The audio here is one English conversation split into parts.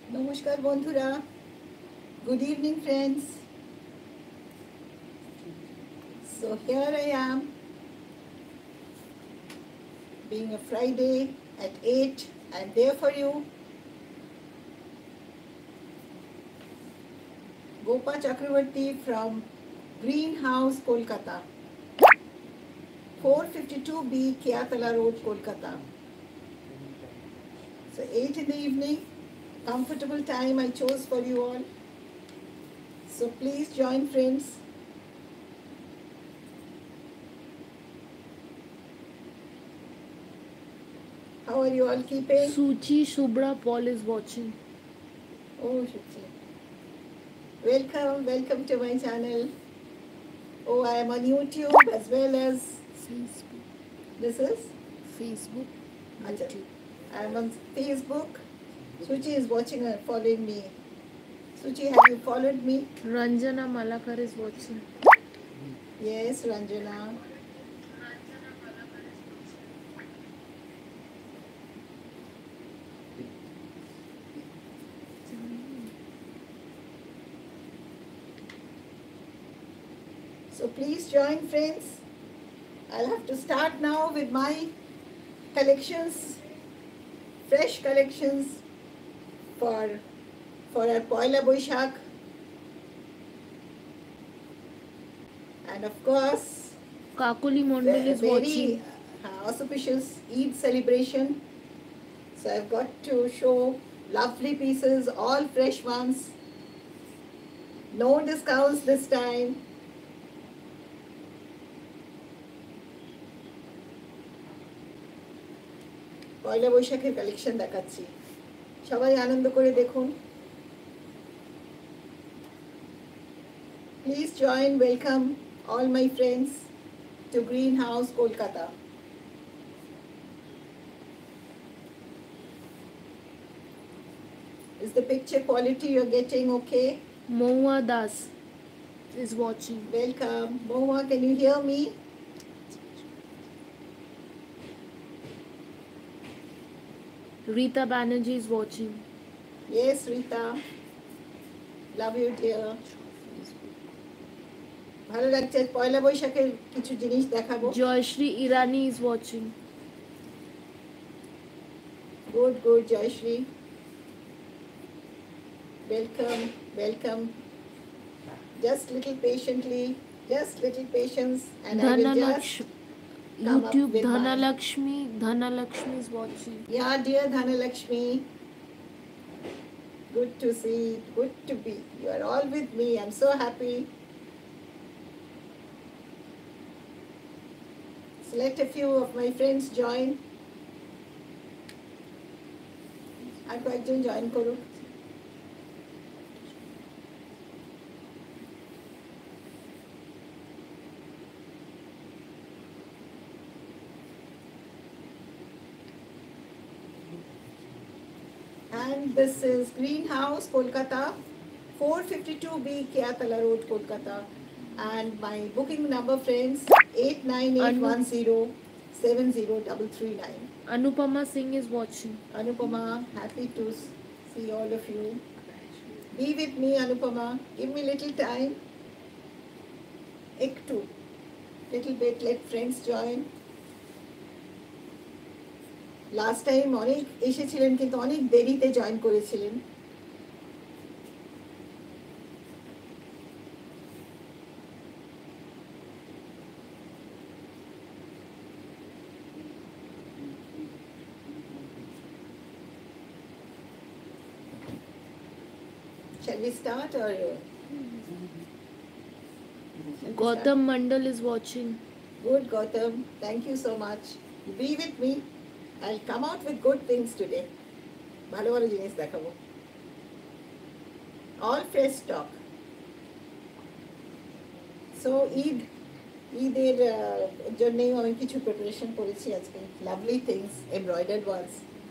নমস্কার বন্ধুরা, good evening friends. So here I am, being a Friday at 8. I'm there for you. Gopa Chakravarti from Greenhouse, Kolkata. 452B Kiatala Road, Kolkata. So 8 in the evening, comfortable time I chose for you all. So please join friends. How are you all keeping? Suchi Subra Paul is watching. Oh, Shukti. Welcome to my channel. Oh, I am on YouTube as well as Facebook. this is Facebook. Acha. YouTube. I am on Facebook. Suchi is watching and following me. Suchi, have you followed me? Ranjana Malakar is watching. Yes, Ranjana. So please join friends. I'll have to start now with my collections, fresh collections for our Poila Boishak. And of course, Kakuli Mondal is very watching. auspicious Eid celebration. So I've got to show lovely pieces, all fresh ones. No discounts this time. পয়লা বৈশাখের collection দেখাচ্ছি, সবাই আনন্দ করে দেখুন। Please join, welcome all my friends to Greenhouse, Kolkata. Is the picture quality you're getting okay? Moua Das is watching. Welcome. Moa, can you hear me? Rita Banerjee is watching. Yes, Rita. Love you, dear. ভালো লাগছে, পয়লা বৈশাখের কিছু জিনিস দেখাবো। Joyshri Irani is watching. Good, Joyshri. Welcome. Just little patiently, just little patience, and I will just come up YouTube with Dhanalakshmi is watching. Yeah, dear Dhanalakshmi. Good to see, good to be. You are all with me. I'm so happy. So let a few of my friends join. আর কয়েকজন join করুক। And this is Greenhouse, Kolkata, 452B Kiatala Road, Kolkata. And my booking number, friends, 898107039. Anupama Singh is watching. Anupama, happy to see all of you. Be with me, Anupama. Give me little time. Ektu. Little bit, let friends join. Last time অনেক এসেছিলেন, কিন্তু অনেক দেরিতে join করেছিলেন। Shall we start or? Gautam Mandal is watching. Good, Gautam. Thank you so much. Be with me. I'll come out with good things today. ভালো ভালো জিনিস দেখাবো। All fresh stock. So ঈদের জন্যই আমি কিছু প্রিপারেশন করেছি আজকে। Lovely things, embroidered ones.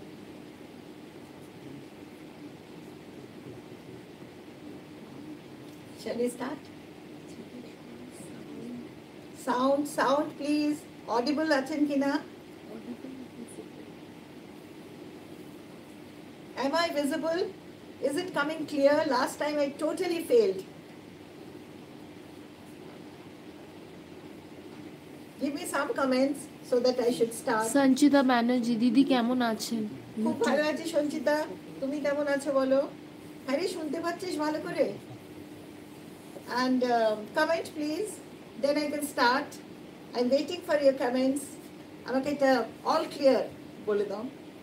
Shall we start? Sound please. Audible আছেন কিনা? Am I visible? Is it coming clear? Last time I totally failed. Give me some comments so that I should start. Sanchita Banerjee দিদি কেমন আছেন? খুব ভালো আছি সঞ্চিতা, তুমি কেমন আছো বলো? হ্যাঁ, শুনতে পাচ্ছিস ভালো করে? And comment please, then I can start. I'm waiting for your comments. আমাকে এটা all clear বলে দাও.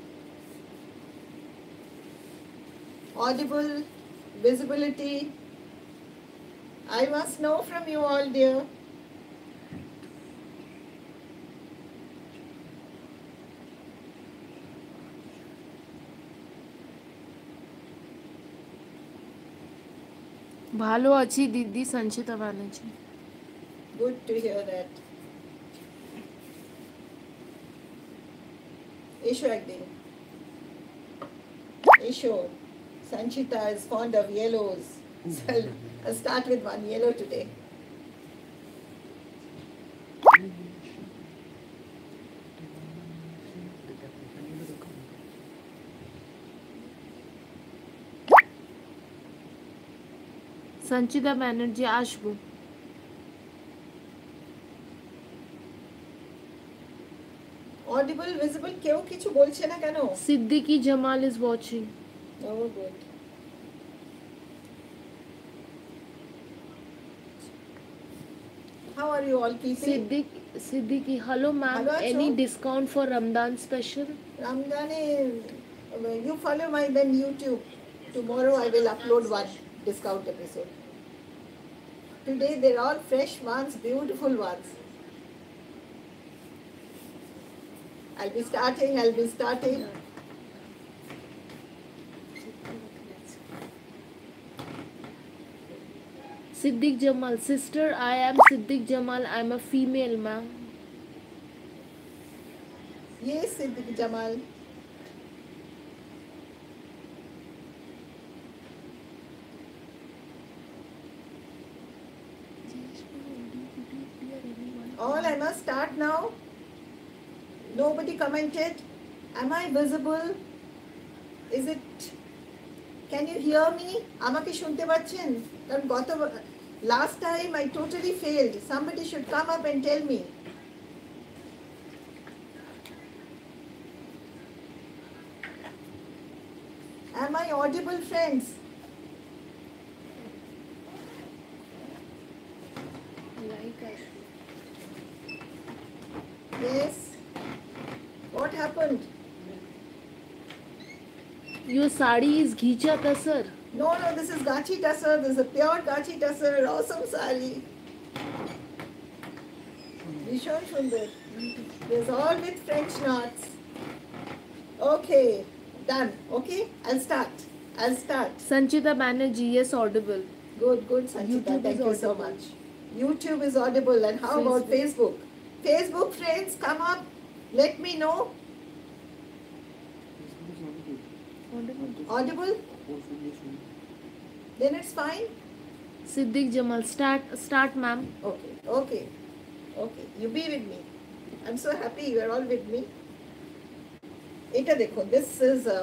Audible, visibility. I must know from you all, dear. ভালো আছি দিদি Sanchita Banerjee. Good to hear that. এসো একদিন, এসো. Sanchita is fond of yellows. So I'll start with one yellow today. Sanchita Banerjee আসবো। Audible, visible, কেউ কিছু বলছে না কেন? Siddiqui Jamal is watching. Oh, good. How are you all keeping? Siddiqui, hello ma'am. Hello, Acho. Any discount for Ramadan special? Ramdane, you follow my then YouTube. Tomorrow I will upload one discount episode. Today they're all fresh ones, beautiful ones. I'll be starting. Siddiq Jamal, sister, I am Siddiq Jamal. I'm a female, ma'am. Yes, Siddiq Jamal. All, I must start now. Nobody commented. Am I visible? Is it? Can you hear me? আমাকে শুনতে পাচ্ছেন? কারণ last time I totally failed. Somebody should come up and tell me. Am I audible, friends? Yes. What happened? Your saree is ghicha tasar. No, this is Gachi Tasser. This is a pure Gachi Tasser. Awesome saree. Vishal Sundar. There's all with French knots. Okay, done. Okay, I'll start. Sanchita Banerjee, yes, audible. Good, Sanchita. YouTube Thank is you so audible. much. YouTube is audible. And how about Facebook? Facebook friends, come up. Let me know. Audible? Then it's fine. Siddiq Jamal, start, ma'am. Okay. You be with me. I'm so happy you are all with me. Eta dekho, this is a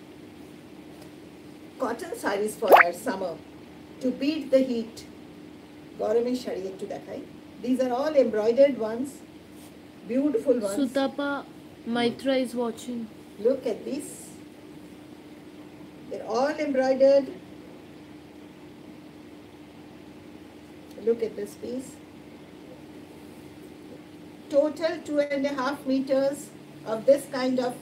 cotton sarees for our summer to beat the heat. Gaurame shari ekটু দেখাই. These are all embroidered ones, beautiful ones. Sutapa Maitra is watching. Look at this. They're all embroidered. Look at this piece. Total 2.5 meters of this kind of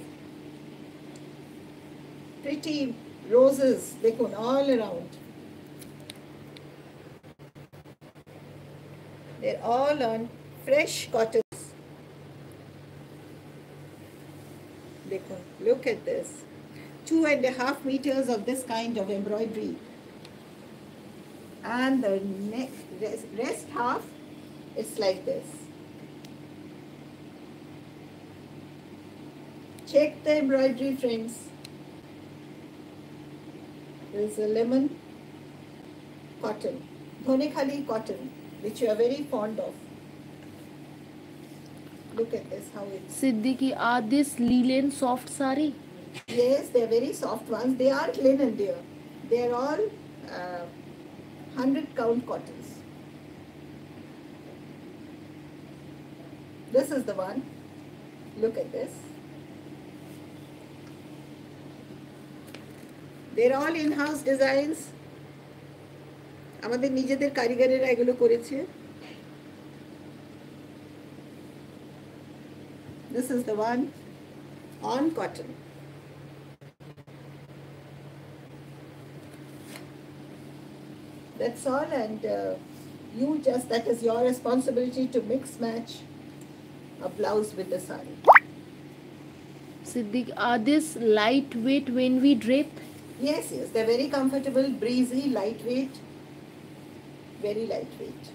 pretty roses, দেখুন, all around. They're all on fresh cottons. দেখুন, look at this. 2.5 meters of this kind of embroidery. And the rest half, it's like this. Check the embroidery, friends. There's a lemon cotton, Dhonekhali cotton, which you are very fond of. Look at this, how it's. Siddiqui, are this linen soft saree? Yes, they're very soft ones. They are linen, dear. They're all 100 count cottons. This is the one. Look at this. They're all in-house designs. আমাদের নিজেদের কারিগরেরা এগুলো করেছে. This is the one on cotton. That's all, and that is your responsibility to mix match a blouse with the saree. Siddiq, are this lightweight when we drape? Yes, they're very comfortable, breezy, lightweight, very lightweight.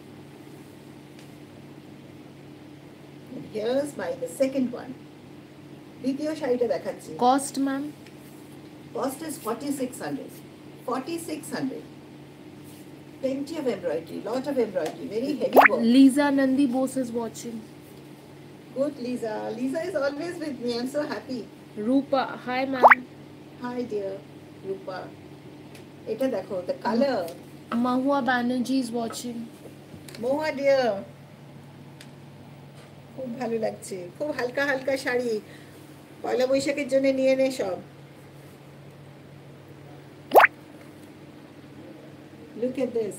And here's the second one. দ্বিতীয় শাড়িটা দেখাচ্ছি. Cost, ma'am? Cost is 4,600. 4,600. Plenty of embroidery, lot of embroidery, very heavy work. Lisa Nandi Bose is watching. Good, Lisa. Lisa is always with me. I'm so happy. Rupa, hi ma'am. Hi dear, Rupa. Eta dekho, the color. Mahua Banerjee is watching. Moha dear. খুব ভালো লাগছে, খুব হালকা হালকা শাড়ি, পয়লা বৈশাখের জন্য নিয়ে নে সব. Look at this.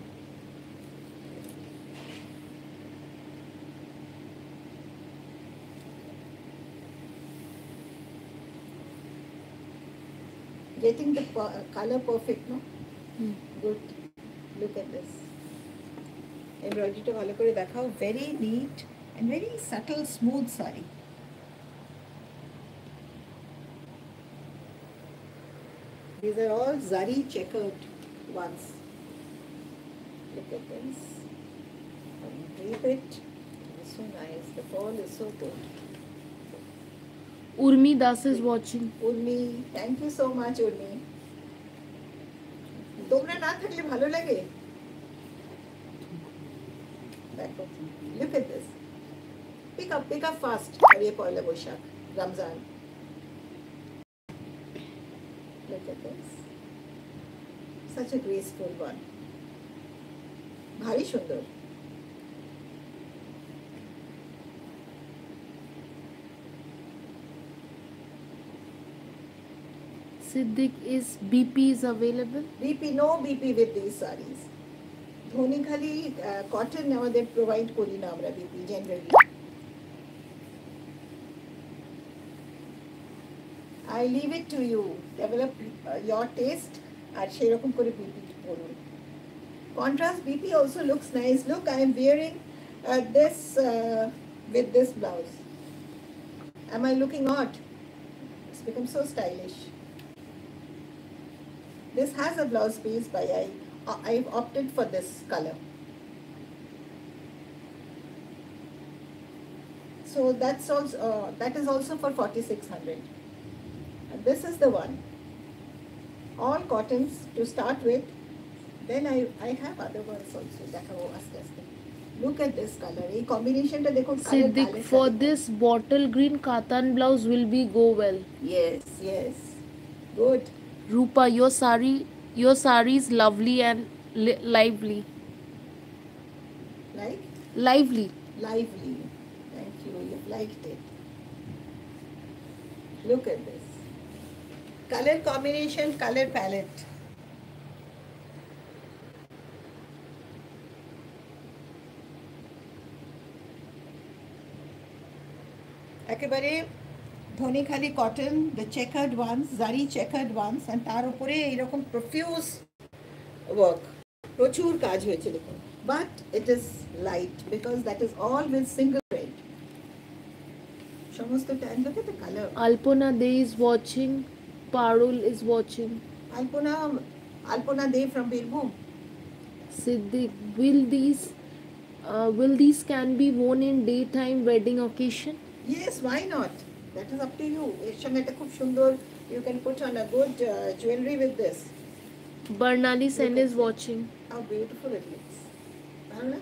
Getting the color perfect, no? Good. Look at this. Embroidery to bhalo kore dekhao. Very neat and very subtle, smooth saree. These are all zari checkered ones. Look at this. Drape it. It's so nice. The fall is so good. Urmi Das is watching. Urmi, thank you so much, Urmi. তোমরা না থাকলে ভালো লাগে. দেখো, look at this. Pick up fast. আরে পয়লা Boishakh, Ramzan. Look at this. Such a graceful one. ভারী সুন্দর. Siddiq, is BP is available? BP, no BP with these sarees. ধনী খালি কটন আমাদের প্রোভাইড করি না আমরা BP generally. I leave it to you. Develop your taste আর সেরকম করে BP করুন. Contrast BP also looks nice. Look, I am wearing this with this blouse. Am I looking odd? It's become so stylish. This has a blouse piece, but I've opted for this color. So that is also for 4,600. And this is the one. All cottons to start with. Then I have other ones also. Look at this color. A combination to dekho. Siddiq, for this bottle green katan blouse will be go well. Yes. Good. Rupa, your saree is lovely and lively. Like? Lively. Thank you. You've liked it. Look at this. Color combination, color palette. একেবারে ধনী খালি cotton, the checkered ones, zari checkered ones, and তার উপরে এরকম profuse work, প্রচুর কাজ হয়েছে দেখুন. But it is light because that is all with single thread. সমস্ত time. Look at the color. Alpona Dey is watching. Parul is watching. Alpona Dey from Birbhum. Siddiq, will these can be worn in daytime wedding occasion? Yes, why not? That is up to you. এর সঙ্গে এটা খুব সুন্দর. You can put on a good jewelry with this. Barnali Sen is watching. How beautiful it looks. Barna?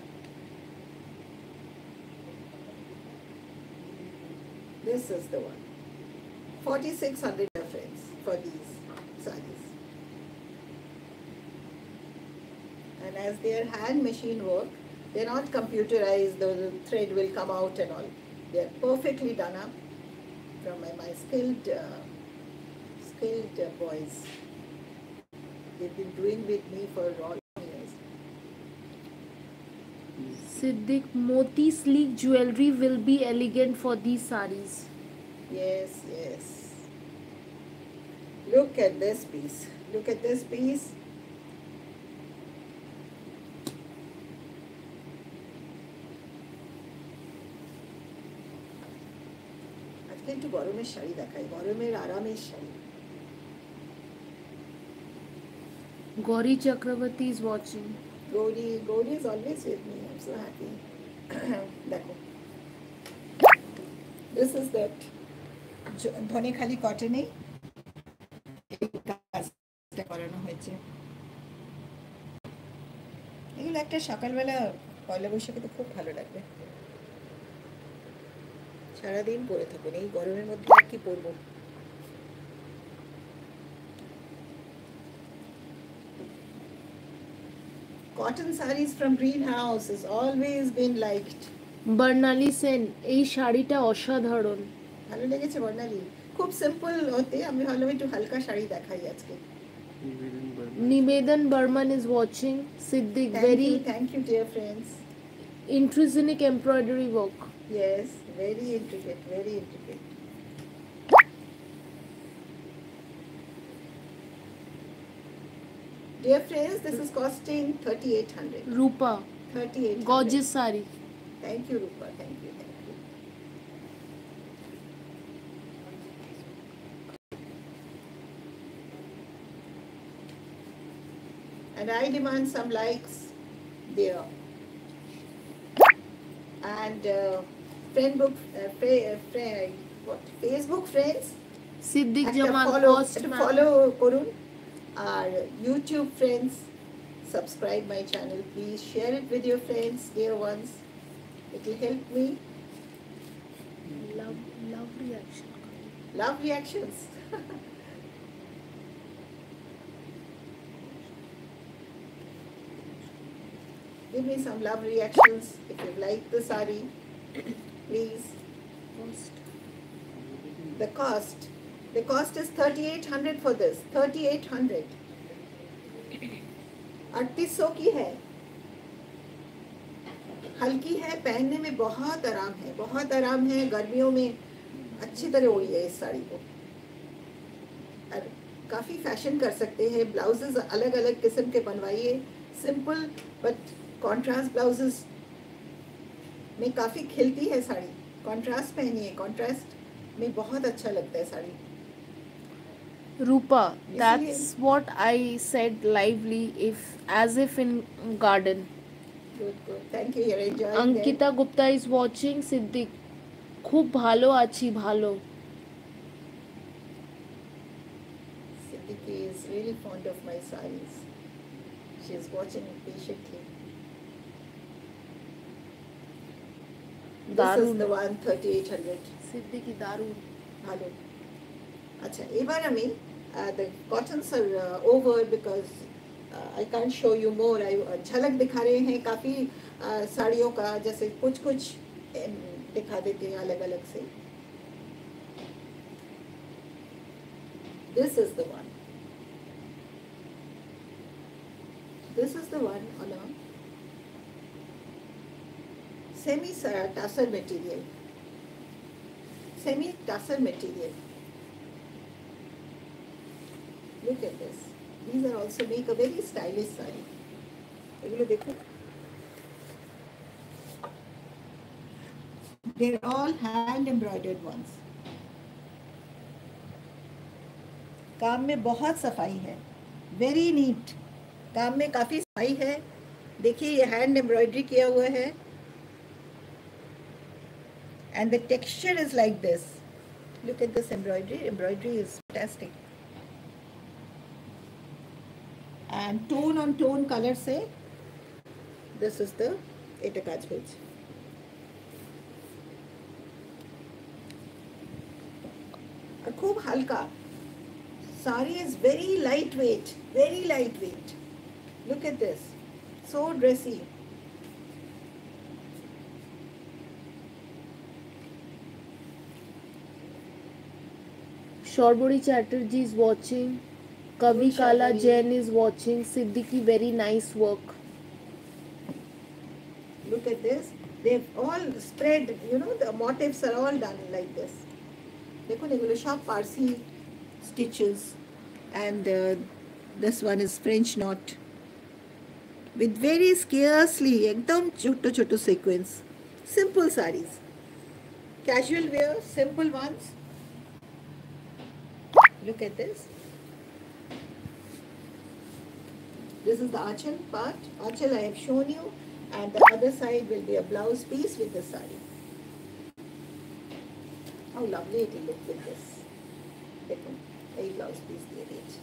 This is the one. 4,600 friends for these sarees. and as they are hand machine work, they're not computerized. The thread will come out and all. They're perfectly done up from my skilled boys. They've been doing with me for all years. Siddiq, Moti sleek jewelry will be elegant for these saris. Yes, yes. Look at this piece. Look at this piece. আজকে একটু গরমের শাড়ি দেখাই, গরমের আরামের sari. Gauri Chakravarti is watching. Gauri is always with me. I'm so happy. দেখো, this is that Dhanekhali কটনে এই কাজটা করানো হয়েছে। এগুলো একটা সকালবেলা পয়লা বৈশাখে তো খুব ভালো লাগবে। সারাদিন পরে থাকুন, এই গরমের মধ্যে আর কি পরবো। Cotton sarees from Greenhouse has always been liked. বর্ণালী সেন, এই শাড়িটা অসাধারণ। ভালো লেগেছে বর্ণালী? খুব সিম্পল হতে আমি ভাবলাম একটু হালকা শাড়ি দেখাই আজকে। Nivedan Burman is watching. Siddiq, Thank you dear friends. Intrinsic embroidery work. Yes, very intricate, very intricate. Dear friends, this is costing 3,800. Rupa, 3,800. gorgeous sari. Thank you, Rupa. Thank you. Thank you. And I demand some likes there. And Facebook friends. Siddiq একটা Jamal, first man. follow করুন, আর YouTube friends, subscribe my channel, please share it with your friends, dear ones. It will help me. Love reaction. Love reactions. Give me some love reactions if you like the saree, please. The cost is 3,800 for this. 3,800. 3800 की है, हल्की है, पहनने में बहुत आराम है, बहुत आराम है। गर्मियों में अच्छी तरह ओढ़ी है इस साड़ी को, और काफ़ी फैशन कर सकते हैं। ब्लाउजेस अलग अलग किस्म के बनवाइए, सिंपल बट कॉन्ट्रास्ट ब्लाउजेस में काफ़ी खिलती है साड़ी। कॉन्ट्रास्ट पहनिए, कॉन्ट्रास्ट में बहुत अच्छा लगता है sari. Rupa, that's what I said lively, as if in garden. Good, good. Thank you. You're enjoying Ankita Gupta is watching. Siddiq, খুব ভালো আছি, ভালো। Siddiqui is really fond of my sarees. She is watching patiently. This is the one 3,800. Siddiqui দারুণ ভালো। আচ্ছা, এবার আমি the cottons are over because I can't show you more. झलक दिखा रहे हैं काफ़ी साड़ियों का, जैसे कुछ दिखा देते हैं अलग अलग से। This is the one. This is the one on a semi-tassel material. Semi-tassel material. Look at this. These are also make a very stylish saree. এগুলো দেখো, they're all hand embroidered ones. काम में बहुत सफाई है, very neat. काम में काफी सफाई है। देखिए ये हैंड एम्ब्रॉयडरी किया हुआ है, and the texture is like this. Look at this embroidery. Embroidery is fantastic. And tone on tone color से this is the এটা কাজ হয়েছে। और खूब हल्का। Saree is very lightweight, very lightweight. Look at this. So dressy. Shorbori Chatterjee is watching. Kavi Kala Jain is watching. Siddiqui, very nice work. Look at this. They've all spread, you know, the motifs are all done like this. देखो एगुलो सब Parsi stitches, and this one is French knot with very scarcely एकदम छोटो छोटो sequins. Simple sarees, casual wear, simple ones. Look at this. This is the achal part. Achal I have shown you, and the other side will be a blouse piece with the saree. How lovely it will look with this. देखो, यही blouse piece दिए दिए.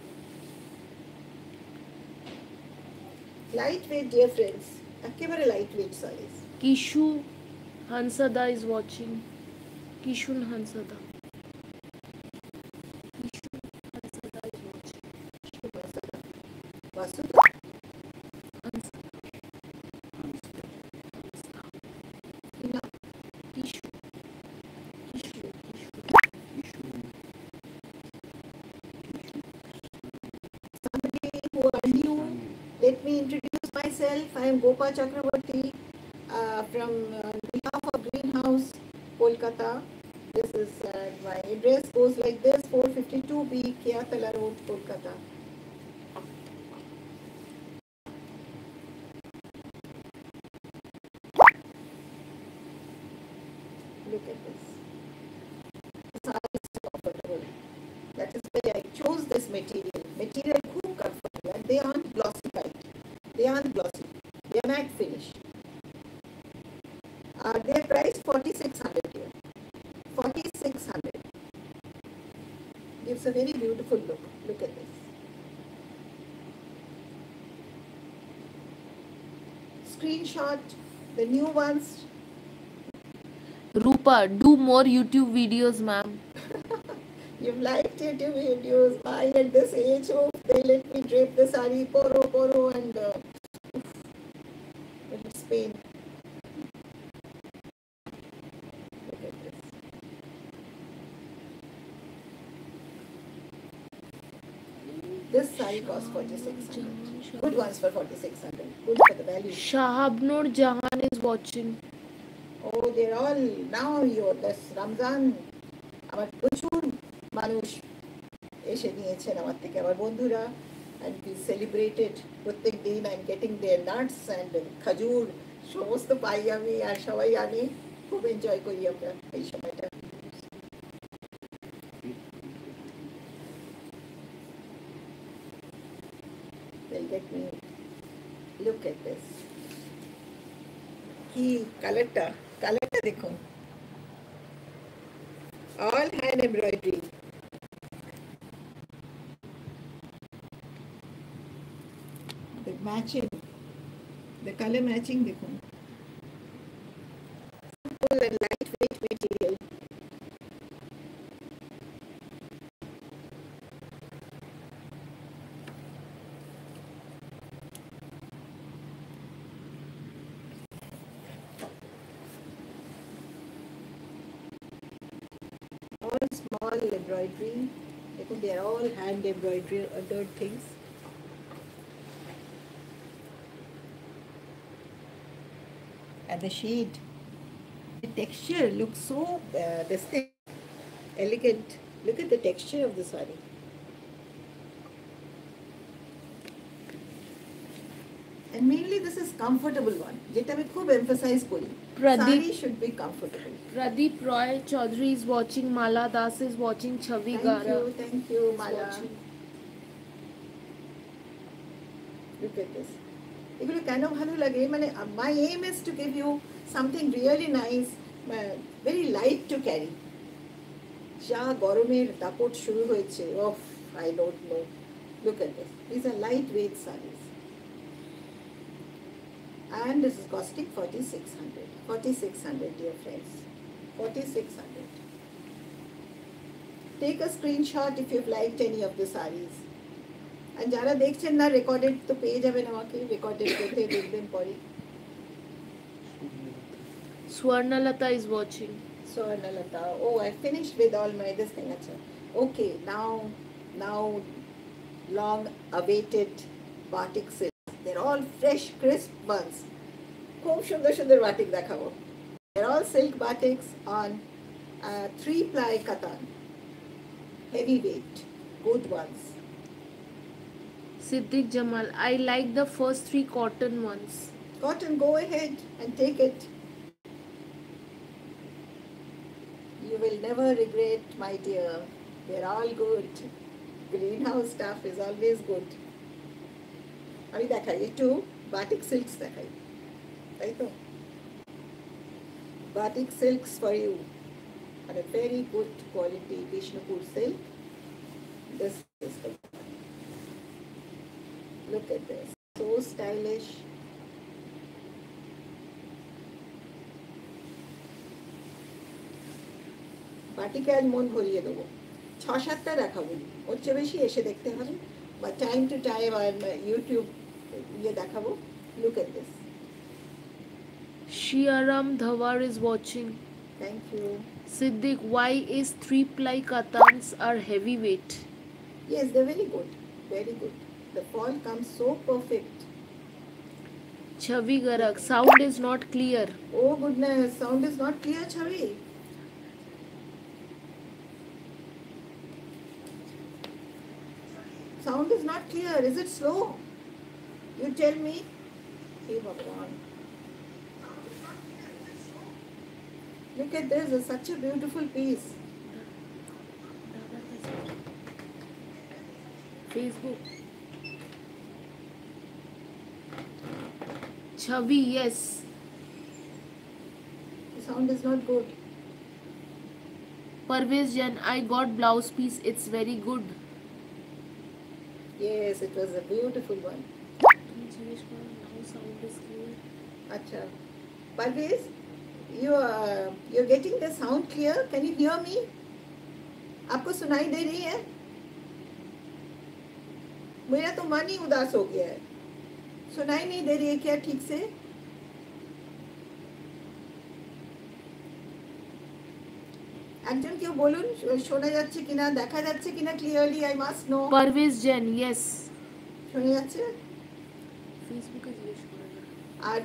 Lightweight, dear friends. एकेबारे lightweight sarees. Kishu Hansada is watching. Kishun Hansada. Kishu Hansada is watching. Vasudha. Who are new? Let me introduce myself. I am Gopa Chakravarti from behalf of Greenhouse, Kolkata. This is my address goes like this: 452B Kiatala Road, Kolkata. Look at this. The saree is comfortable. That is why I chose this material. Material खूब comfortable, and they aren't glossy white. They aren't glossy. They are matte finish. Their price 4,600 here. 4,600. Gives a very beautiful look. Look at this. Screenshot the new ones. Rupa, do more YouTube videos, ma'am. You've liked YouTube videos. I at this age, oh, they let me drape the saree, poro, and it's pain. Look at this. This saree costs 4,600. Good ones for 4,600. Good for the value. Shahabnur Jahan is watching. Oh, they're all now. This Ramzan. আমার প্রচুর মানুষ এসে নিয়েছেন আমার থেকে, আমার বন্ধুরা, and we celebrated প্রত্যেক দিন. I'm getting their nuts and খাজুর সমস্ত পাই আমি, আর সবাই আনি, খুব এনজয় করি আমরা এই সময়টা. They'll get me. Look at this. কি কালারটা দেখুন. All hand embroidery. The matching, the color matching, देखो. Simple and lightweight material. All small embroidery. देखो, they are all hand embroidery, other things. And the shade, the texture looks so distinct, elegant. Look at the texture of the saree. And mainly this is comfortable one. যেটা আমি খুব emphasize করি. Saree should be comfortable. Pradeep Roy Chaudhary is watching. Mala Das is watching. Chavi Gara. Thank you, Mala. Look at this. এগুলো কেন ভালো লাগে, মানে my aim is to give you something really nice, very light to carry. যা গরমের দাপট শুরু হয়েছে, I don't know. Look at this. These are lightweight sarees. And this is costing 4,600. 4,600, dear friends. 4,600. Take a screenshot if you've liked any of the sarees. আর যারা দেখছেন না recorded তো পেয়ে যাবেন আমাকে, রেকর্ডেড কোথায় দেখবেন পরে। Swarnalata is watching. Swarnalata, oh, I finished with all my this thing. Acha. Okay, now long awaited batik silks. They're all fresh, crisp ones. খুব সুন্দর সুন্দর batik দেখাবো. They're all silk batiks on 3-ply katan. Heavyweight, good ones. Siddiq Jamal, I like the first 3 cotton ones. Cotton, go ahead and take it. You will never regret, my dear. They're all good. Greenhouse stuff is always good. আমি দেখাই একটু batik silks দেখাই, তাই তো? Batik silks for you are a very good quality Vishnupur silk. This is the look at this, so stylish. বাটিকে আজ মন ভরিয়ে দেবো, 6-7টা দেখাবো, ওর চেয়ে বেশি এসে দেখতে হবে বা টাইম টু টাইম আর ইউটিউব ইয়ে দেখাবো। Look at this. Shiaram Dhawar is watching. Thank you. Siddiq, why is 3-ply katans are heavyweight? Yes, they're very good, very good. The fall comes so perfect. Chavi Garak, sound is not clear. Oh goodness, sound is not clear, Chavi. Sound is not clear. Is it slow? You tell me. Hey Bhagwan. Look at this. It's such a beautiful piece. Facebook. Chavi, yes. The sound is not good. Parvez Jan, I got blouse piece. It's very good. Yes, it was a beautiful one. Now sound is clear. Acha. Parvez, you're getting the sound clear? Can you hear me? आपको सुनाई दे रही है? मेरा तो मन ही उदास हो गया है, सुनाई नहीं दे रही है क्या ठीक से? একজন কেউ বলুন শোনা যাচ্ছে কিনা, দেখা যাচ্ছে কিনা clearly, I must know. Parvez Jan, yes. শোনা যাচ্ছে? Facebook is জিজ্ঞেস করে না। আর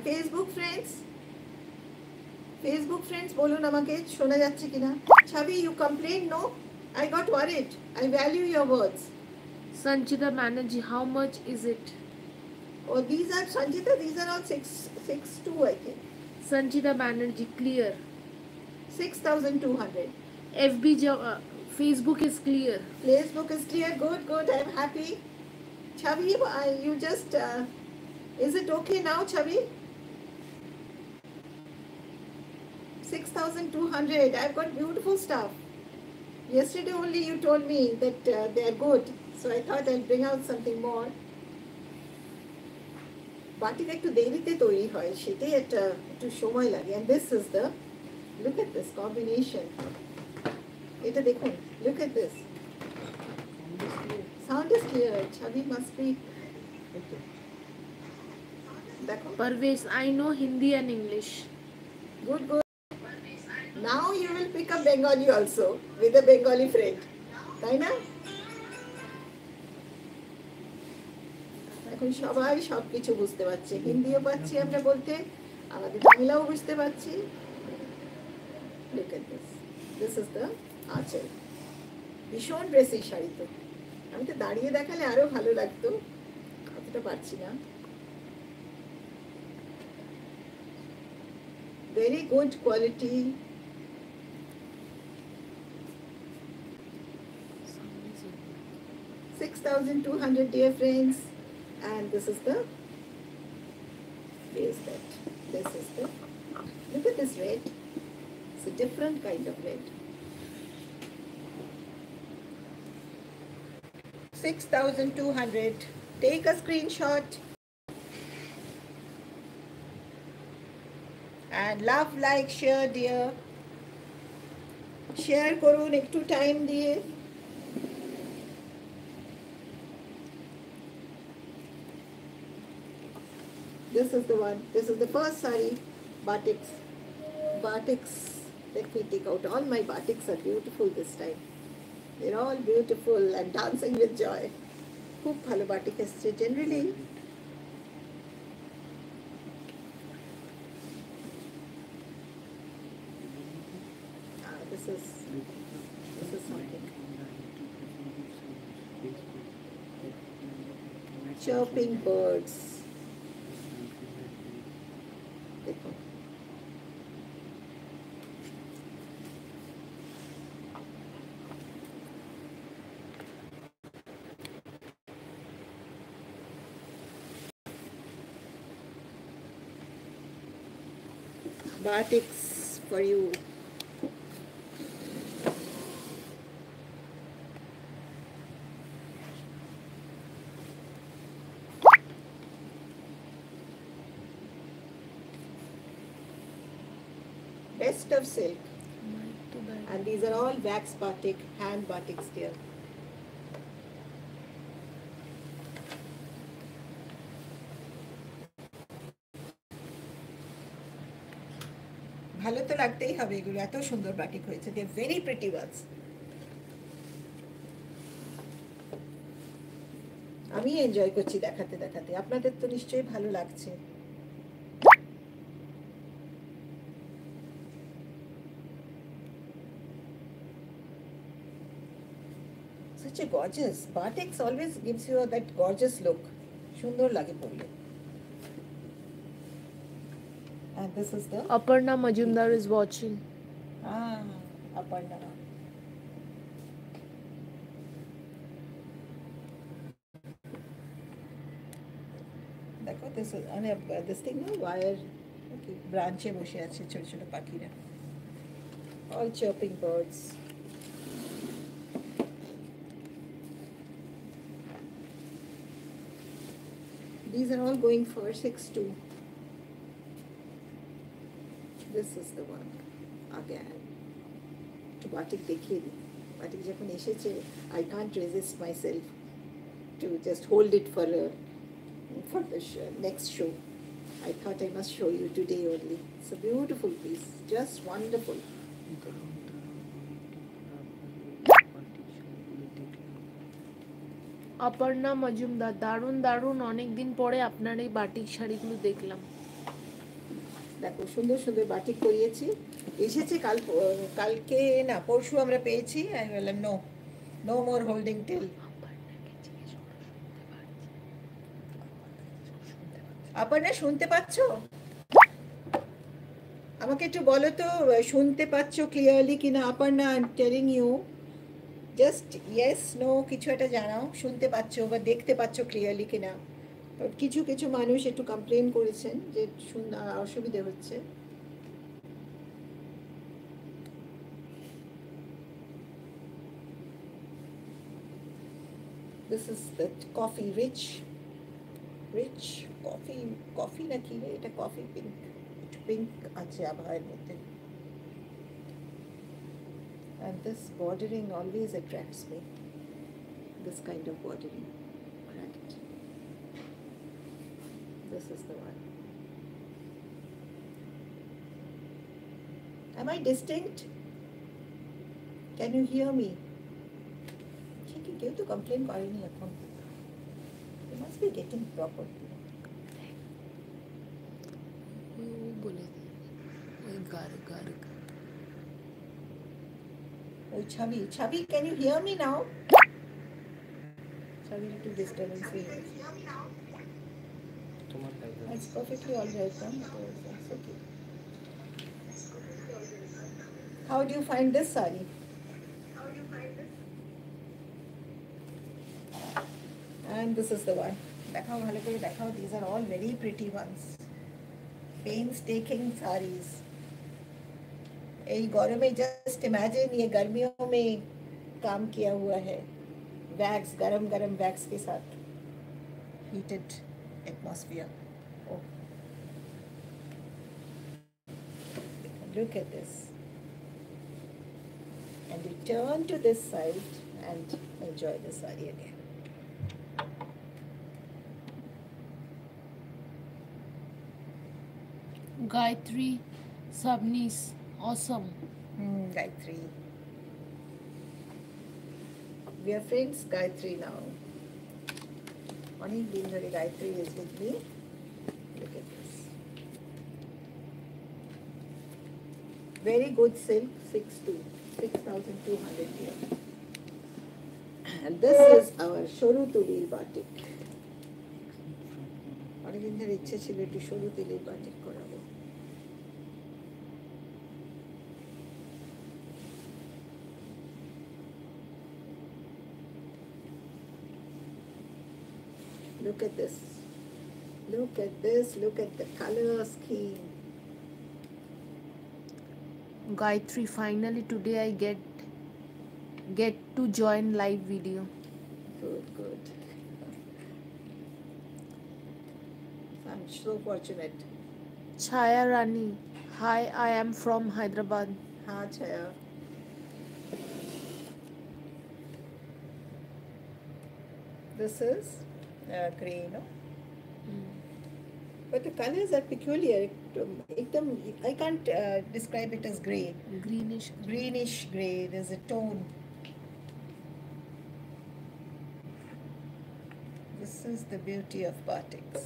ফেসবুক ফ্রেন্ডস বলুন আমাকে শোনা যাচ্ছে কিনা। Chhabi, you complain no? I got worried, I value your words. Sanchita Banerjee, how much is it? Oh, these are Sanjita, these are all 662 I think. Sanchita Banerjee, clear. 6,200. Facebook is clear. Facebook is clear. Good. I'm happy. Chavi, you just is it okay now, Chavi? 6,200. I've got beautiful stuff. Yesterday only you told me that they are good, so I thought I'll bring out something more. Batik একটু দেরিতে তৈরি হয়, সেটাই একটু সময় লাগে। And this is the, look at this combination. এটা দেখুন, look at this. Sound is clear. Chavi must be. দেখো। Parvez, I know Hindi and English. Good. Now you will pick up Bengali also with a Bengali friend. তাই না? এখন সবাই সবকিছু বুঝতে পারছে, হিন্দিও পাচ্ছি আমরা বলতে, আমাদের বাংলাও বুঝতে পারছি। Look at this. This is the আঁচল। ভীষণ ড্রেসি শাড়ি তো, আমি তো দাঁড়িয়ে দেখালে আরো ভালো লাগতো, অতটা পারছি না। Very good quality. $6,200, dear friends. And this is the bracelet. This is the, look at this red. It's a different kind of red. 6,200. Take a screenshot. And love, like, share, dear. Share করুন একটু time দিয়ে। this is the one. This is the first saree. Batiks. Batiks. Let me take out. All my batiks are beautiful this time. They're all beautiful and dancing with joy. খুব ভালো batik এসছে generally. This is something. Chirping birds. देखो. Batiks for you. Best of silk. And these are all wax batik, hand batiks there. ভালো তো লাগতেই হবে, এগুলো এত সুন্দর বাটিক হয়েছে। They very pretty ones. আমি এনজয় করছি দেখাতে দেখাতে, আপনাদের তো নিশ্চয়ই ভালো লাগছে। Such a gorgeous batiks always gives you that gorgeous look. সুন্দর লাগে পরলে। And this is the Aparna Majumdar is watching. Aparna. দেখো this is this thing no wire okay branch এ বসে আছে ছোট ছোট পাখিরা, all chirping birds. These are all going for 6-2. This is the one again. To batik দেখিয়ে দিই, batik যখন এসেছে I can't resist myself to just hold it for the next show. I thought I must show you today only. It's a beautiful piece, just wonderful. Aparna Majumdar, দারুণ দারুণ, অনেকদিন পরে আপনার এই বাটিক শাড়িগুলো দেখলাম। দেখো সুন্দর সুন্দর বাটিক করিয়েছি, এসেছে কালকে না পরশু আমরা পেয়েছি। আমি বললাম নো মোর হোল্ডিং টিল। আপনারা শুনতে পাচ্ছ? আমাকে একটু বলো তো শুনতে পাচ্ছ ক্লিয়ারলি কিনা। আপনারা I am telling you just yes no কিছু একটা জানাও, শুনতে পাচ্ছ বা দেখতে পাচ্ছ ক্লিয়ারলি কিনা। কিছু কিছু মানুষ একটু কমপ্লেন করেছেন যে অসুবিধা হচ্ছে। This is the coffee rich coffee নাকি এটা কফি পিঙ্ক আছে আভার মধ্যে। And this bordering always attracts me, this kind of bordering. Right. This is the one. Am I distinct? Can you hear me? ঠিকই কেউ তো কমপ্লেন করেনি এখন। You must be getting proper. বলে ওই গার ওই ছাবি can you hear me now? ছাবি একটু disturbance হয়ে গেছে। It's perfectly all right now. It's okay. How do you find this saree? And this is the one. দেখাও ভালো করে দেখাও. These are all very pretty ones. Painstaking sarees. এই গরমে just imagine ये गर्मियों में काम किया हुआ है. Wax गरम wax के साथ. Heated atmosphere. Oh. Look at this. And you turn to this side and enjoy the saree again. Gayatri Sabnis, awesome. Gayatri. We are friends, Gayatri now. অনেক দিন ধরে Gayatri is with me. Look at this. Very good silk, 6,200 here. And this is our সরু তুলির batik. অনেকদিন ধরে ইচ্ছে ছিল একটু সরু তুলির batik করাবো। Look at this. Look at this. Look at the color scheme. Gayatri, finally today I get to join live video. Good, good. I'm so fortunate. Chaya Rani, hi, I am from Hyderabad. Ha, Chaya. This is grey, no? But the colors are peculiar. I can't describe it as grey. Greenish grey. There's a tone. This is the beauty of batiks.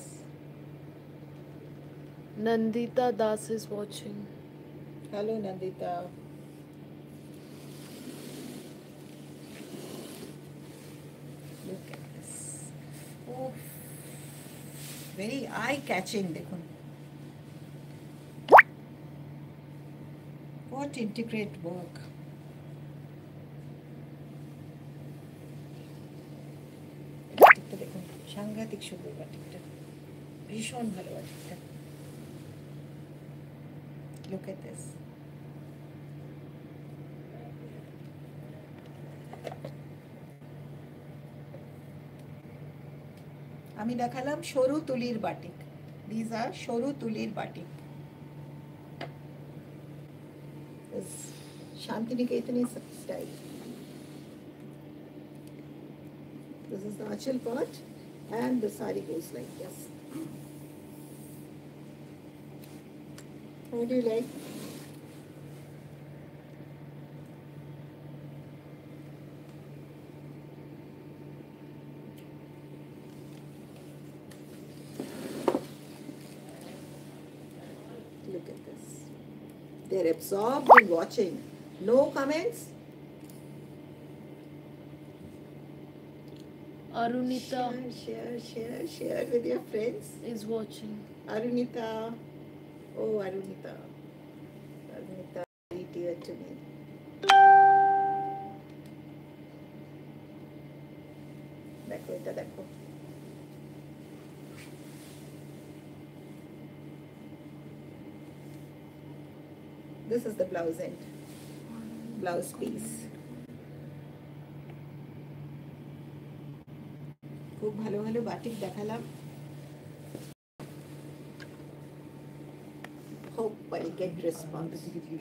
Nandita Das is watching. Hello, Nandita. Look at this. Oh, very eye-catching. Dekhun. What intricate work. বাটিকটা দেখুন, সাংঘাতিক সুন্দর বাটিকটা, ভীষণ ভালো বাটিকটা। Look at this. আমি দেখালাম সরু তুলির batik. These are সরু তুলির batik. This Shantiniketan style. This is the achal part, and the saree goes like this. How do you like? Look at this. They're absorbed in watching. No comments? Arunita Share with your friends. is watching. Arunita. Oh, Arunita. Arunita, very dear to me. দেখো এটা দেখো। This is the blouse end. Blouse piece. খুব ভালো ভালো batik দেখালাম। Hope I'll get response.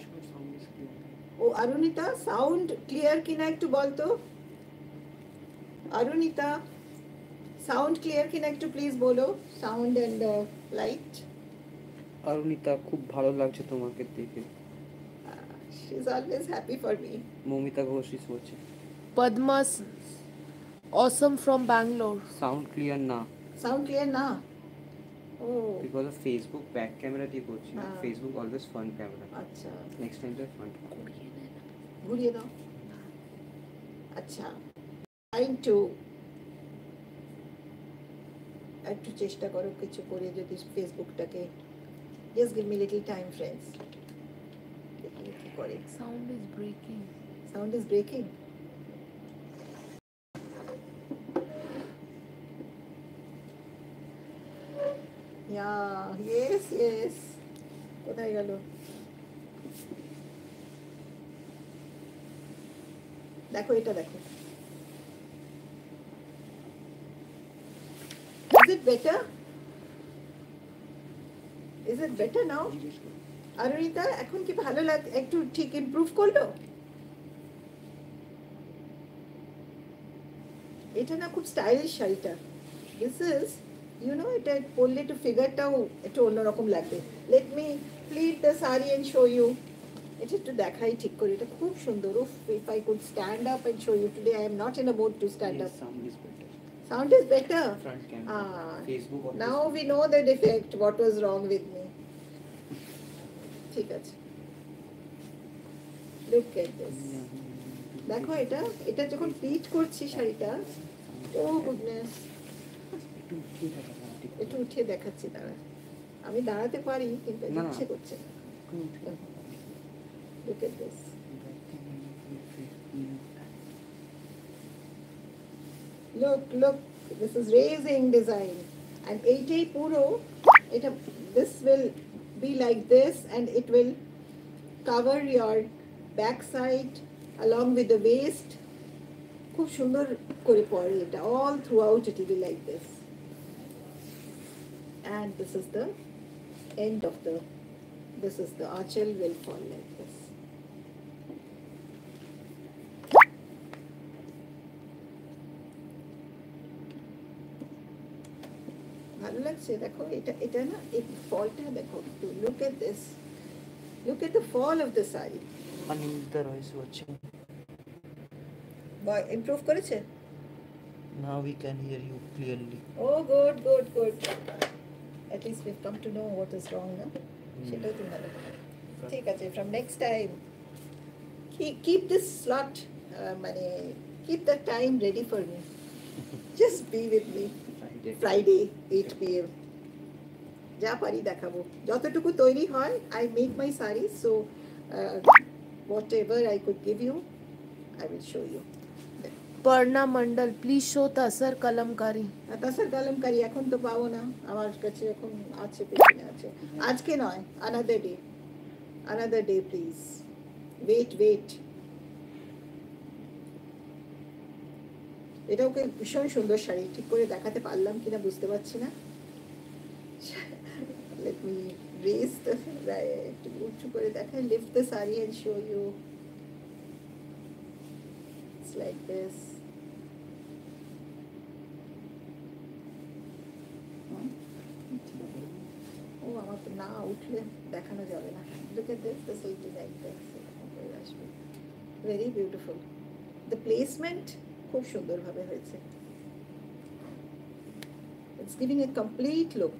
ও Arunita, sound clear কিনা একটু বলতো। অরুণিতা, সাউন্ড ক্লিয়ার কিনা একটু প্লিজ বলো। Sound and light. অরুণিতা, খুব ভালো লাগছে তোমাকে দেখে। She is always happy for me. Momita Ghosh is watching. Padmas, awesome from Bangalore. Sound clear না। সাউন্ড ক্লিয়ার না? ও because of Facebook back camera দিয়ে করছি। হ্যাঁ। Facebook always front camera. আচ্ছা, নেক্সট টাইম তো ফ্রন্ট। ঘুরিয়ে দাও। আচ্ছা, trying to একটু চেষ্টা করো কিছু করে যদি ফেসবুকটাকে, just give me little time friends. দেখি কি করে। Sound is breaking. Sound is breaking. Yeah, yes. কোথায় গেল? দেখো এটা দেখো। Is it better? Is it better now? Arunita, এখন কি ভালো লাগে? একটু ঠিক ইমপ্রুভ করলো? এটা না খুব স্টাইলিশ শাড়িটা। This is You know, এটা পরলে একটু ফিগারটাও একটু অন্যরকম লাগবে। Let me pleat the saree and show you. এটা একটু দেখাই ঠিক করে, এটা খুব সুন্দর। Uff, if I could stand up and show you today, I am not in a mood to stand Yes, up. sound is better. Sound is better. Front camera. Facebook always Now sound we know the defect, what was wrong with me. ঠিক আছে। Look at this. দেখো এটা, এটা যখন pleat করছি শাড়িটা, ও goodness, একটু উঠিয়ে দেখাচ্ছি, দাঁড়া। আমি দাঁড়াতে পারি কিন্তু না, ইচ্ছে করছে না। Look at this. Look, this is raising design. And এইটাই পুরো, এটা, this will be like this and it will cover your back side along with the waist. খুব সুন্দর করে পরে এটা, all throughout it will be like this. And this is the end of the, this is the archel will fall like this. ভালো লাগছে দেখো, এটা এটা না, এই ফলটা দেখো, look at this, look at the fall of the saree. Anindra is watching. Improve করেছে? Now we can hear you clearly. Oh, good. At least we've come to know what is wrong, na? সেটাই তো ভালো। ঠিক আছে, from next time keep this slot, মানে keep the time ready for me. Just be with me. Friday 8 p.m. যা পারি দেখাবো, যতটুকু তৈরি হয়। I make my sarees, so whatever I could give you, I will show you. Parna Mandal, please show Tasar Kalamkari. তাসার kalamkari এখন তো পাবো না, আমার কাছে এখন আছে, পেছনে আছে। আজকে নয়, another day please. Wait. এটা ওকে ভীষণ সুন্দর শাড়ি, ঠিক করে দেখাতে পারলাম কিনা বুঝতে পারছি না। Let me raise the, একটু উঁচু করে দেখাই, lift the saree and show you. It's like this. ও আমার তো না উঠলে দেখানো যাবে না। Look at this, this will be like this. Very beautiful. The placement খুব সুন্দরভাবে হয়েছে। It's giving a complete look.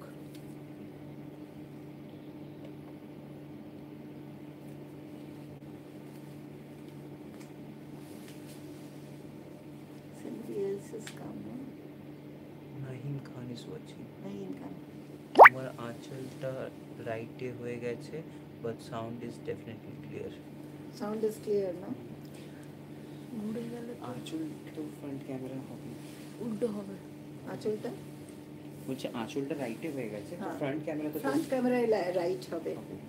Somebody else has come, no? Nahin Khan is watching. Nahin Khan. তোমার আঁচলটা রাইটে হয়ে গেছে, but sound is definitely clear. Sound is clear, no? ঘুরে গেলে আঁচল তো ফ্রন্ট ক্যামেরা হবে, উল্টো হবে। আঁচলটা বলছে আঁচলটা রাইটে হয়ে গেছে, হ্যাঁ। ফ্রন্ট ক্যামেরা তো ফ্রন্ট ক্যামেরায় রাইট হবে।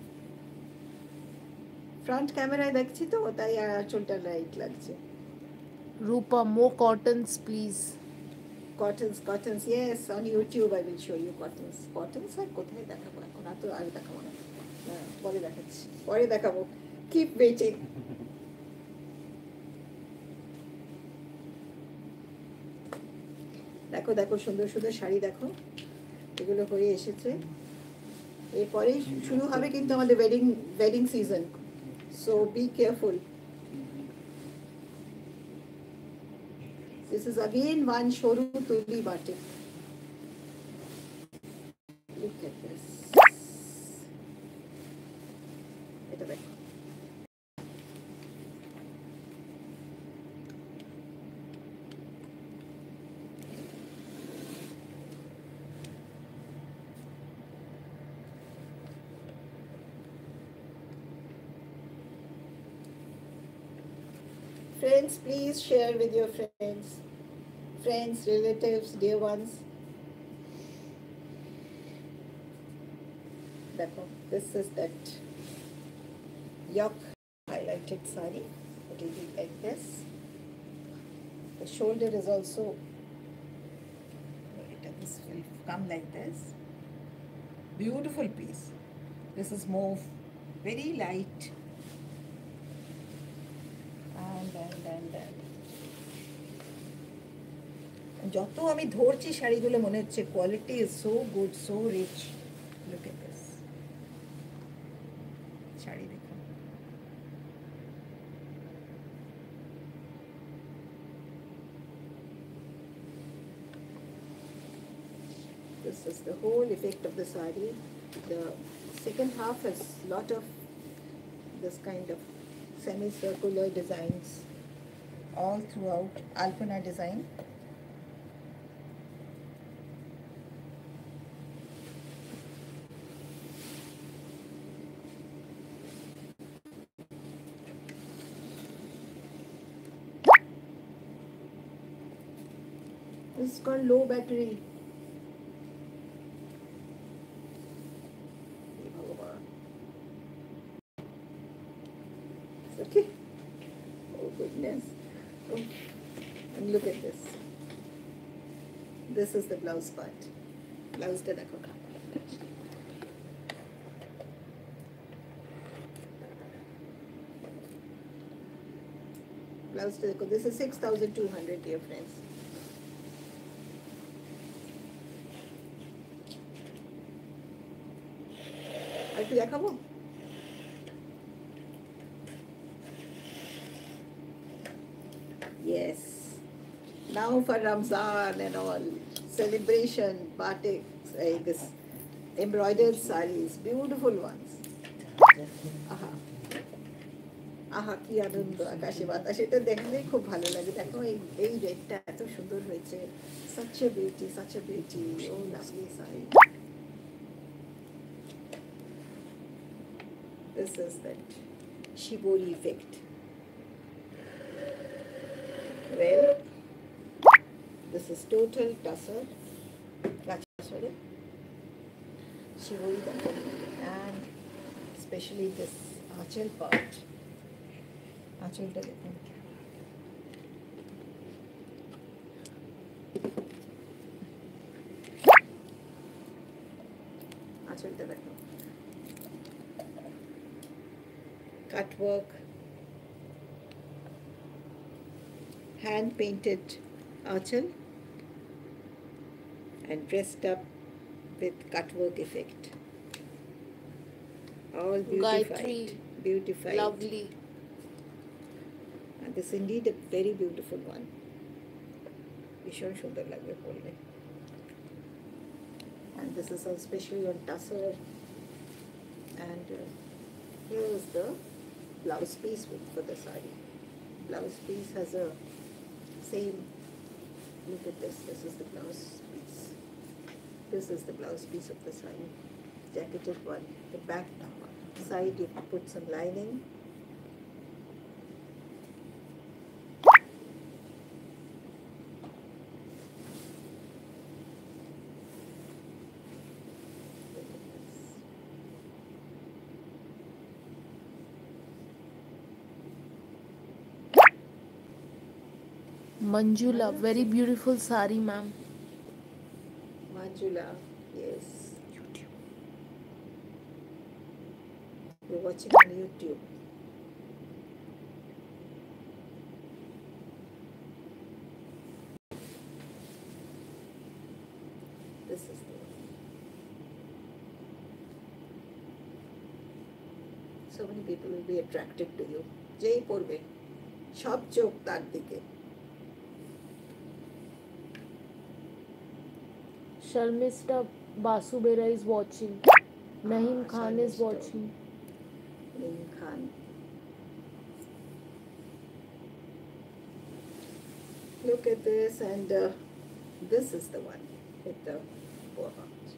ফ্রন্ট ক্যামেরায় দেখছি তো, তাই আঁচলটা রাইট লাগছে। Rupa, more cottons, please. Cottons, yes, on YouTube I will show you cottons. Cottons আর কোথায় দেখাবো এখন, আর তো আর দেখাবো না, পরে দেখাচ্ছি, পরে দেখাবো। Keep waiting. দেখো সুন্দর শাড়ি দেখো, এগুলো হয়ে এসেছে। এরপরেই শুরু হবে কিন্তু আমাদের wedding season, so be careful. This is again one shoru tuli batik. Look at this. এটা দেখো, friends, please share with your friends, relatives, dear ones. দেখো, this is that yoke highlighted saree. It will be like this. The shoulder is also, this will come like this. Beautiful piece. This is mauve, very light. And যত আমি ধরছি শাড়িগুলো মনে হচ্ছে quality is so good, so rich. Look at this sari দেখুন। This is the whole effect of the sari. The second half has lot of this kind of semicircular designs all throughout, Alpana design. This is called low battery. Okay. Oh goodness. Oh. And look at this. This is the blouse part. Blouse ta dekho. Blouse ta dekho. This is 6,200, dear friends. আর কি দেখাবো? Yes. Now for Ramzan and all celebration, batiks, this embroidered sarees, beautiful ones. Aha. আহা কি আনন্দ, আকাশে বাতাসে এটা দেখলেই খুব ভালো লাগে। দেখো এই রেডটা এত সুন্দর হয়েছে, such a beauty, such a beauty. Oh lovely saree. This is that shibori effect. Well, this is total tussar, sorry, shibori decor, and especially this achal part. আঁচলটা দেখুন, আঁচলটা দেখুন, cut work, hand painted achal and dressed up with cut work effect, all beautified, lovely. And this is indeed a very beautiful one. ভীষণ সুন্দর লাগবে পরলে। And this is especially on tussar. And here is the blouse piece for the saree. Blouse piece has a same. Look at this. This is the blouse piece. This is the blouse piece of the saree. Jacketed one. The back side you put some lining. Manjula, very beautiful sari, ma'am. Manjula, yes. YouTube. You're watching on YouTube. This is the one. So many people will be attracted to you. যেই পড়বে সব চোখ তার দিকে। Sharmista Basubera is watching. Naeem Khan is Sharmista. watching. Naeem Khan. Look at this, and this is the one with the four hearts.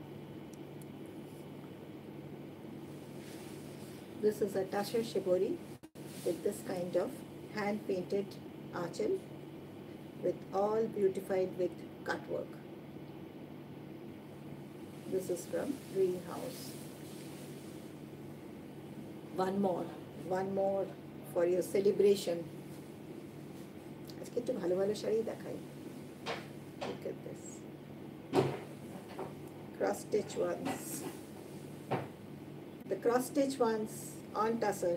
This is a Tasha Shibori with this kind of hand-painted achal with all beautified with cut work. This is from Greenhouse. One more for your celebration. আজকে একটু ভালো ভালো শাড়ি দেখাই। Look at this. Cross stitch ones. The cross stitch ones on tussar.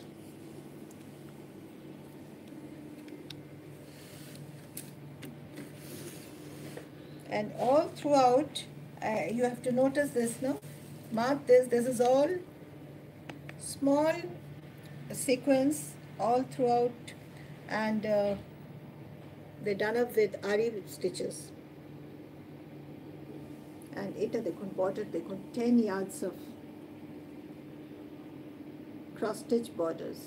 And all throughout, you have to notice this, no? Mark this. This is all small sequence all throughout, and they're done up with ari stitches. And এটা দেখুন border দেখুন 10 yards of cross stitch borders.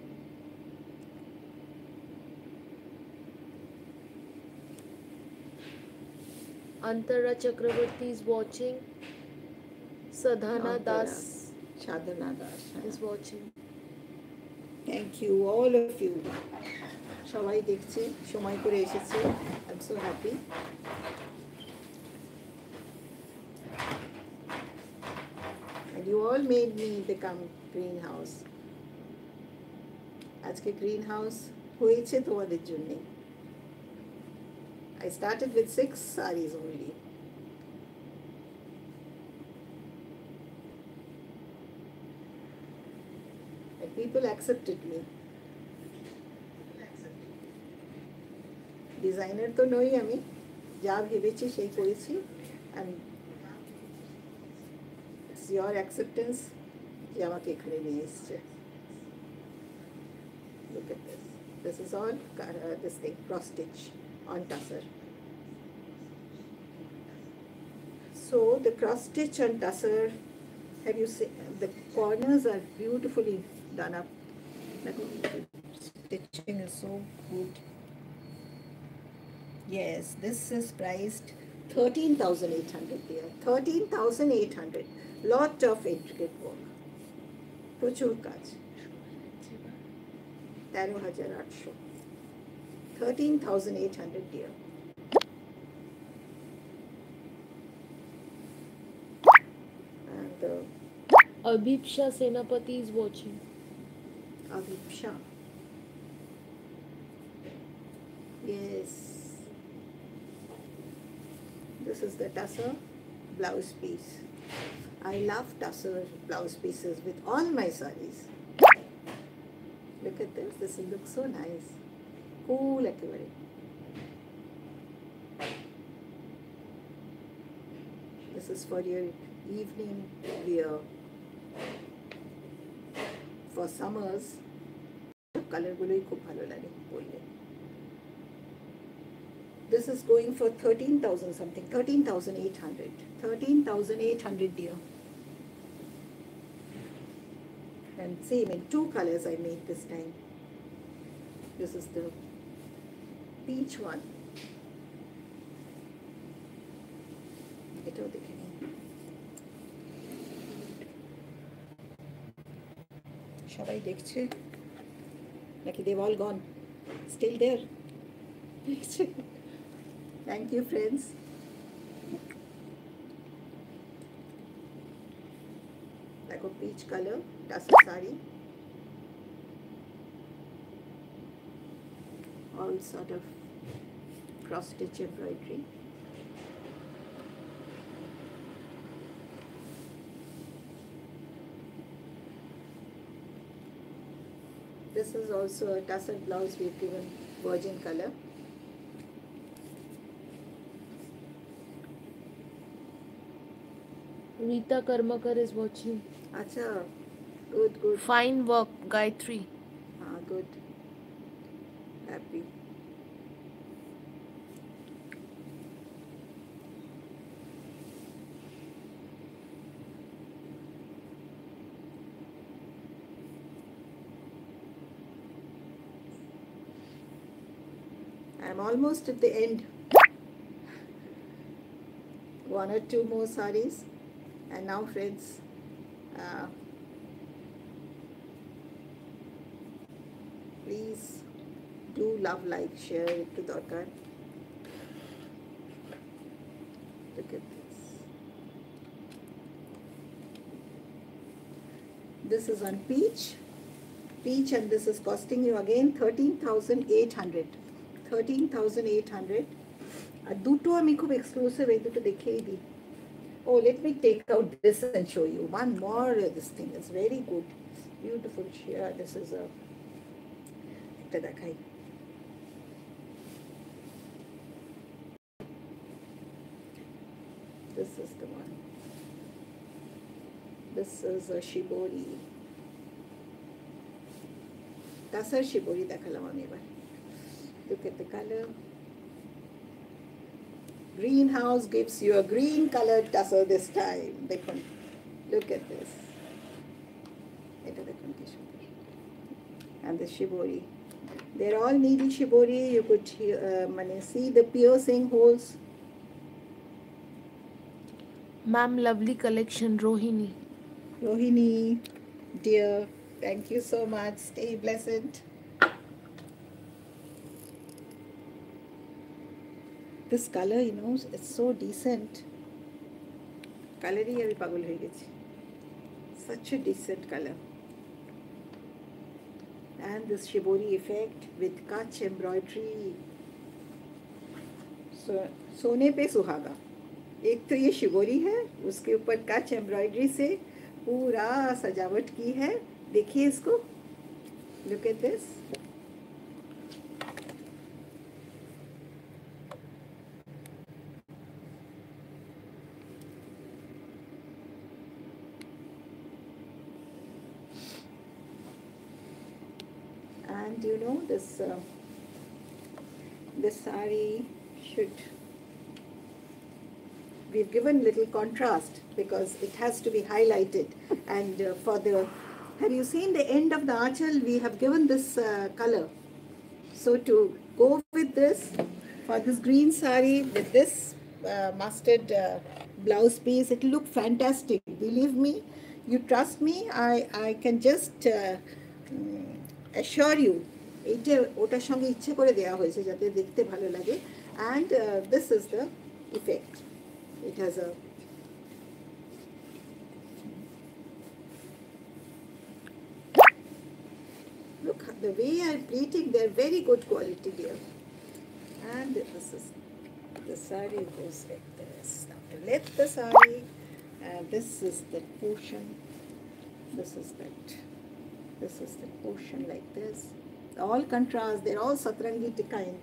Antara Chakravarti is watching. Sadhana Das Sadhana Das is watching. Thank you all of you. সবাই দেখছে, সময় করে এসেছে. I'm so happy. And you all made me become greenhouse. আজকে greenhouse হয়েছে তোমাদের জন্য. I started with 6 sarees only. And people accepted me. Designer তো নই আমি, যা ভেবেছি সেই করেছি, and it's your acceptance যে আমাকে এখানে নিয়ে এসছে. Look at this. This is all this thing, cross stitch on tussar. So the cross stitch on tussar, have you seen the corners are beautifully done up. The stitching is so good. Yes, this is priced 13,800 dear. 13,800. Lot of intricate work. প্রচুর কাজ. 13,800. 13,800 dear. And Abhipsha Senapati is watching. Abhipsha. Yes. This is the tussar blouse piece. I love tussar blouse pieces with all my sarees. Look at this. This looks so nice. Cool একেবারে. This is for your evening wear. For summers, কালারগুলোই খুব ভালো লাগে পরলে. This is going for 13,000 something, 13,800. 13,800 dear. And same in 2 colors I made this time. This is the peach one. এটাও দেখে নিন. সবাই দেখছে নাকি they've all gone? Still there? দেখছে. Thank you, friends. Like a peach color, tussar saree. All sort of cross stitch embroidery. This is also a tussar blouse we've given virgin color. Rita Karmakar is watching. Acha, good, good. Fine work, Gayatri. Good. Happy. I'm almost at the end. 1 or 2 more sarees. And now, friends, please do love, like, share it to Dorkar. Look at this. This is on peach. Peach, and this is costing you again 13,800. 13,800. আর দুটো আমি খুব exclusive, এই দুটো দেখিয়ে দিই. Oh, let me take out this and show you. One more, this thing is very good. Beautiful sheer. This is a... একটা দেখাই. This is the one. This is a shibori. Tasar shibori dekhalam ami ebar. Look at the color. Greenhouse gives you a green colored tassel this time. Dekhun. Look at this. Eta dekhun ki sundor. And the shibori. They're all needle shibori. You could see the piercing holes. Ma'am, lovely collection, Rohini. Rohini, dear, thank you so much. Stay blessed. This color, you know, it's so decent. Color hi abhi pagal hoye gechi. Such a decent color. And this shibori effect with kach embroidery. So सोने पे सुहागा. एक तो ये shibori है, उसके ऊपर कच एम्ब्रॉयडरी से पूरा सजावट की है. देखिए इसको. Look at this. And you know this saree should. We've given little contrast because it has to be highlighted, and for the, have you seen the end of the achal? We have given this color. So to go with this, for this green saree with this mustard blouse piece, it will look fantastic. Believe me, you trust me, I can just assure you, এটা ওটার সঙ্গে ইচ্ছে করে দেওয়া হয়েছে যাতে দেখতে ভালো লাগে. And this is the effect. It has a look, the way I'm pleating, they're very good quality here. And this is the saree goes like this. Now to lift the saree, this is the portion. This is the portion like this. All contrast. They're all satrangi kind.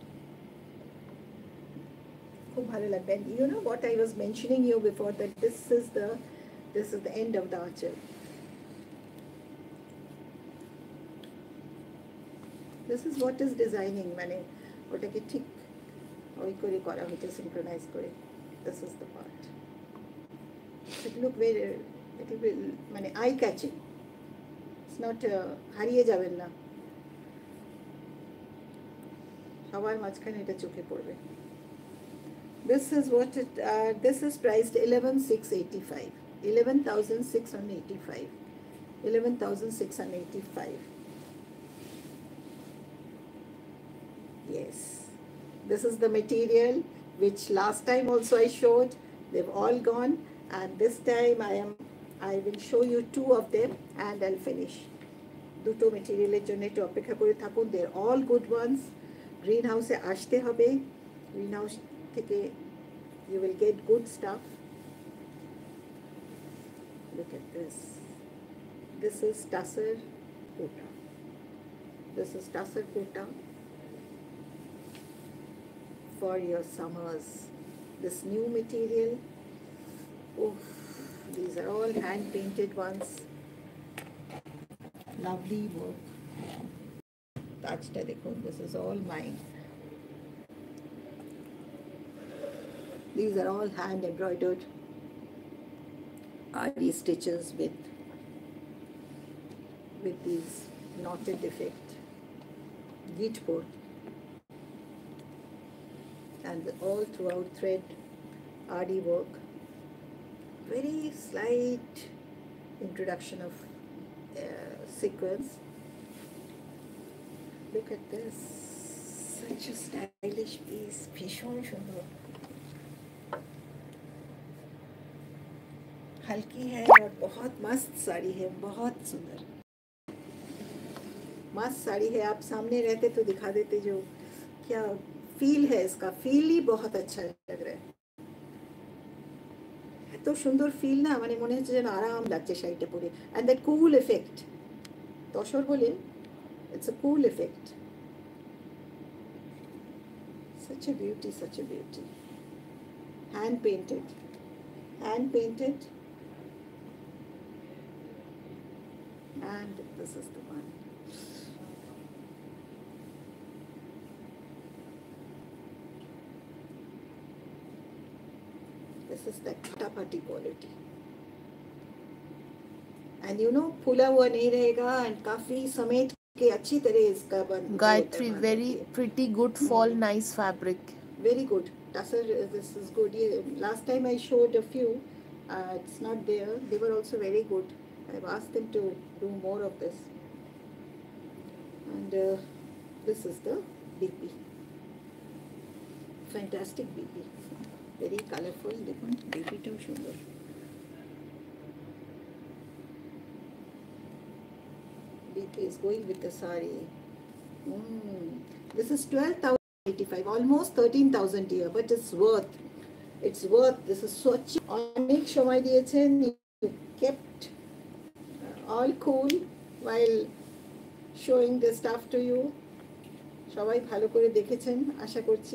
And you know what I was mentioning you before, that this is the end of the achal. This is what is designing, মানে ওটাকে ঠিক ওই করে করা হয়েছে, synchronize করে. This is the part. It look very, it will মানে eye catching. It's not হারিয়ে যাবেন না, সবার মাঝখানে এটা চোখে পড়বে. This is what it. This is priced 11,685. 11,685. 11,685. Yes. This is the material which last time also I showed. They've all gone, and this time I will show you two of them and I'll finish. দুটো মেটেরিয়ালের জন্য একটু অপেক্ষা করে থাকুন. They're all good ones. Greenhouse এ আসতে হবে. Greenhouse থেকে you will get good stuff. Look at this. This is Tasar Kota. This is Tasar Kota for your summers. This new material. Oh, these are all hand painted ones. Lovely work. Tajta dekho, this is all mine. These are all hand embroidered RD stitches with these knotted effect, gitpur, and all throughout thread RD work. Very slight introduction of sequence. Look at this, such a stylish piece. ভীষণ সুন্দর, हल्की है और बहुत मस्त साड़ी है, बहुत सुंदर मस्त साड़ी है. आप सामने रहते तो दिखा देते जो क्या फील है इसका. फील ही बहुत अच्छा लग रहा है. এত সুন্দর ফিল না, মানে মনে হচ্ছে যেন আরাম লাগছে শাড়িটা পরে. And that cool effect, tussar বলে, it's a cool effect. Such a beauty, such a beauty. Hand painted. hand painted, and this is the one. This is the chapati quality. And you know, फूला हुआ नहीं रहेगा and काफी समेट के अच्छी तरह इसका बन Gayatri, very pretty, good fall, nice fabric. Very good. Tussar, this is good. Yeah, last time I showed a few. It's not there. They were also very good. I've asked them to do more of this. And this is the BP. Fantastic BP. Very colorful. Different BP too সুন্দর. BP is going with the saree. This is 12,085, almost 13,000 here, but it's worth. It's worth. This is such. অনেক সময় দিয়েছেন. You kept all cool while showing the stuff to you. সবাই ভালো করে দেখেছেন আশা করছি.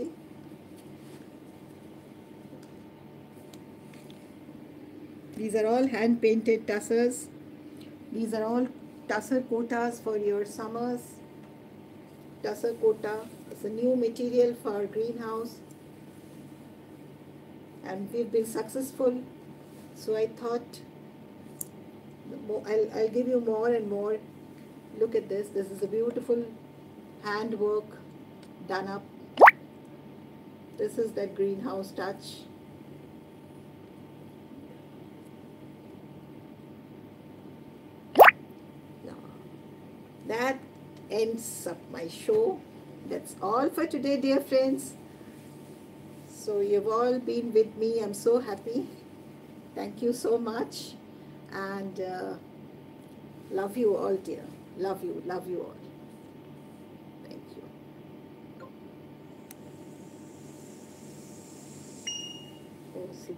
These are all hand painted tassels. These are all tussar kotas for your summers. Tussar kota is a new material for greenhouse, and we've been successful. So I thought I'll give you more and more. Look at this. This is a beautiful handwork done up. This is that greenhouse touch. That ends up my show. That's all for today, dear friends. So you've all been with me. I'm so happy. Thank you so much. And love you all, dear. Love you all. Thank you. Oh, see.